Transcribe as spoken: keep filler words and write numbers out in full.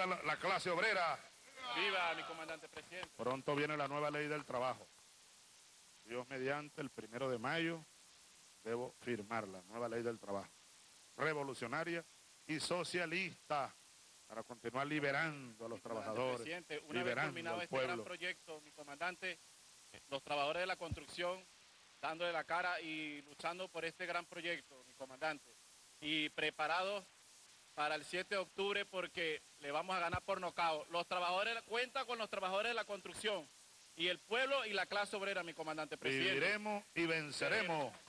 viva la, la clase obrera. Viva, mi comandante presidente. Pronto viene la nueva ley del trabajo. Dios mediante, el primero de mayo, debo firmar la nueva ley del trabajo. Revolucionaria y socialista, para continuar liberando a los trabajadores, Presidente, una vez liberando culminado al este gran pueblo. proyecto, mi comandante, los trabajadores de la construcción dándole la cara y luchando por este gran proyecto, mi comandante, y preparados para el siete de octubre porque le vamos a ganar por nocaut. Los trabajadores, cuenta con los trabajadores de la construcción y el pueblo y la clase obrera, mi comandante presidente. Viviremos y venceremos.